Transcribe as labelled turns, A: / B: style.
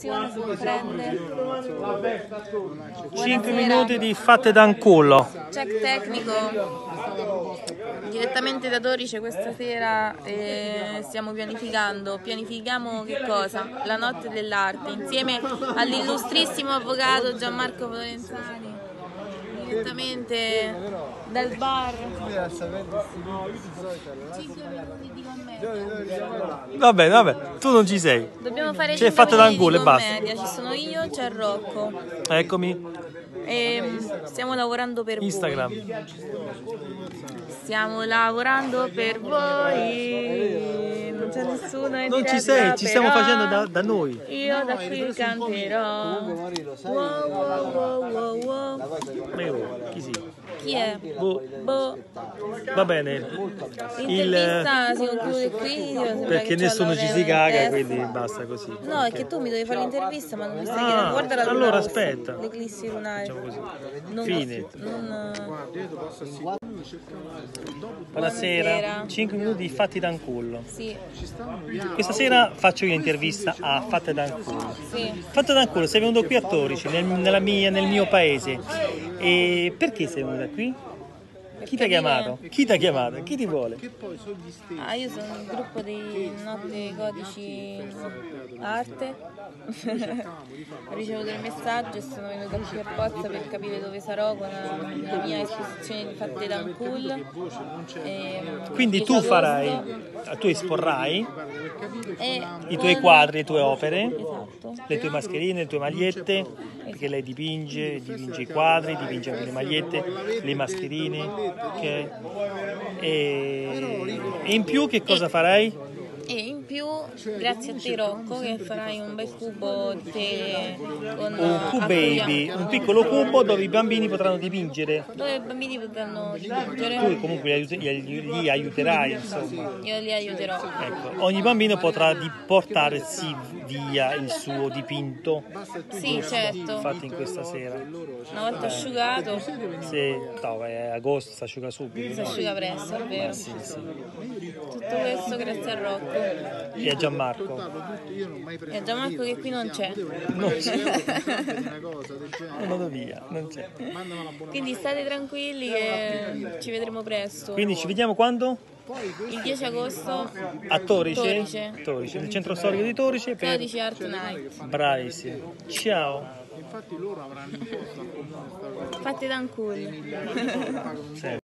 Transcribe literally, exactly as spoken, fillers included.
A: registrazione si prende.
B: cinque minuti di fatte da un culo.
A: Check tecnico direttamente da Torice questa sera. eh, stiamo pianificando. Pianifichiamo che cosa? La notte dell'arte insieme all'illustrissimo avvocato Gianmarco Florenzani. Direttamente dal bar. cinque minuti di commedia.
B: Va bene, vabbè, tu non ci sei.
A: Dobbiamo fare
B: C'è
A: cinque
B: fatta da un
A: minuti
B: culo
A: di
B: e basta.
A: commedia. Ci sono io, c'è Rocco.
B: Eccomi,
A: E stiamo lavorando per
B: Instagram.
A: voi. Stiamo lavorando per voi. Non c'è nessuno in
B: Non ci
A: diretta,
B: sei, ci stiamo
A: però
B: facendo da, da noi.
A: Io da qui canterò. Wow, wow, wow, wow, wow.
B: Ma io, chi sì?
A: Chi è?
B: Boh.
A: Boh.
B: Va bene.
A: L'intervista si conclude qui. Io sembra
B: Perché
A: che c'ho
B: nessuno ci
A: l'oreo
B: si
A: in
B: caga,
A: testa.
B: quindi basta così.
A: No, è che tu mi devi fare l'intervista, ma non mi stai
B: Ah,
A: chiedendo. Guarda la luna
B: allora
A: rossa,
B: aspetta.
A: l'eclissi lunare.
B: Facciamo così.
A: Non-
B: Fine.
A: non-
B: Buonasera. cinque minuti di fatti da un culo.
A: Sì,
B: Questa sera faccio io l'intervista a Fatte da un culo.
A: sì.
B: Fatte da un culo, sei venuto qui a Torice, nel, nella mia, nel mio paese. E perché sei venuta qui? Chi ti ha chiamato? Chi ti ha chiamato? Chi ti vuole?
A: Ah, io sono il gruppo di Notte Codici Arte. Ho ricevuto il messaggio e sono venuta qui apposta per capire dove sarò con la, la mia esposizione di Fatte da un cool. E,
B: Quindi
A: dieci
B: tu
A: agosto.
B: farai, tu esporrai
A: E
B: i tuoi
A: con-
B: quadri, le tue opere,
A: Esatto.
B: le tue mascherine, le tue magliette, perché lei dipinge, dipinge i quadri, dipinge anche le magliette, le mascherine, ok? E, e in più che cosa farai?
A: E in più, grazie a te Rocco, che farai un bel cubo di tele con
B: Un Q-Baby, un piccolo cubo dove i bambini potranno dipingere.
A: dove i bambini potranno dipingere.
B: Tu comunque li, aiut- li- li aiuterai, insomma.
A: Io li aiuterò.
B: Ecco, ogni bambino potrà di- portarsi via il suo dipinto
A: Sì, certo.
B: fatto in questa sera.
A: Una volta asciugato, si
B: Se no, è agosto, si asciuga subito.
A: asciuga presto, è vero.
B: Sì, sì.
A: Tutto questo grazie a Rocco.
B: E a Gianmarco.
A: E a Gianmarco che qui non c'è.
B: Non c'è. Non vado via, non c'è.
A: Quindi state tranquilli che ci vedremo presto.
B: Quindi ci vediamo quando?
A: Il dieci agosto
B: A Torice?
A: Torice.
B: Torice, nel centro storico di Torice. Per...
A: Codici Art Night.
B: Bravissimo. Ciao.
A: Fatte da un cool.
B: Sì.